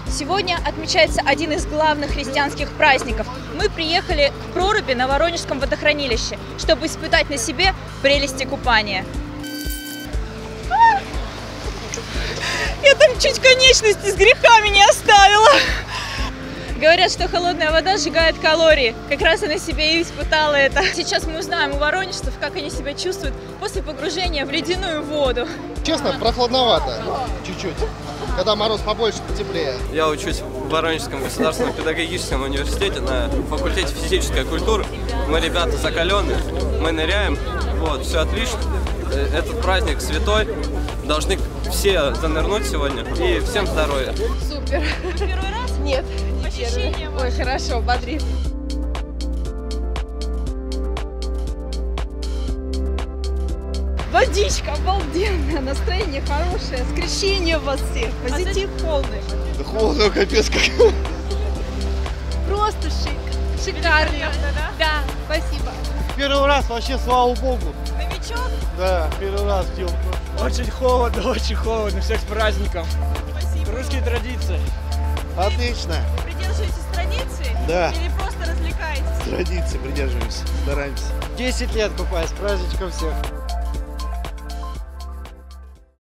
Сегодня отмечается один из главных христианских праздников. Мы приехали к проруби на Воронежском водохранилище, чтобы испытать на себе прелести купания. Я там чуть конечности с грехами не оставила. Говорят, что холодная вода сжигает калории. Как раз я на себе и испытала это. Сейчас мы узнаем у воронежцев, как они себя чувствуют после погружения в ледяную воду. Честно, прохладновато чуть-чуть. Когда мороз побольше, потеплее. Я учусь в Воронежском государственном педагогическом университете на факультете физической культуры. Мы ребята закаленные, мы ныряем, вот, все отлично. Этот праздник святой, должны все занырнуть сегодня, и всем здоровья. Супер. Вы первый раз? Нет, Ощущения ой, хорошо, бодрит. Водичка обалденная, настроение хорошее, скрещение вас всех, позитив полный. Да холодно, капец как. Просто шикарно. Да, спасибо. Первый раз вообще, слава богу. Новичок? Да, первый раз в Киеве. Очень холодно, всех с праздником. Спасибо. Русские традиции. Отлично. Придерживаетесь традиции? Да. Или просто развлекаетесь? Традиции придерживаемся, стараемся. 10 лет купаюсь, с праздничком всех.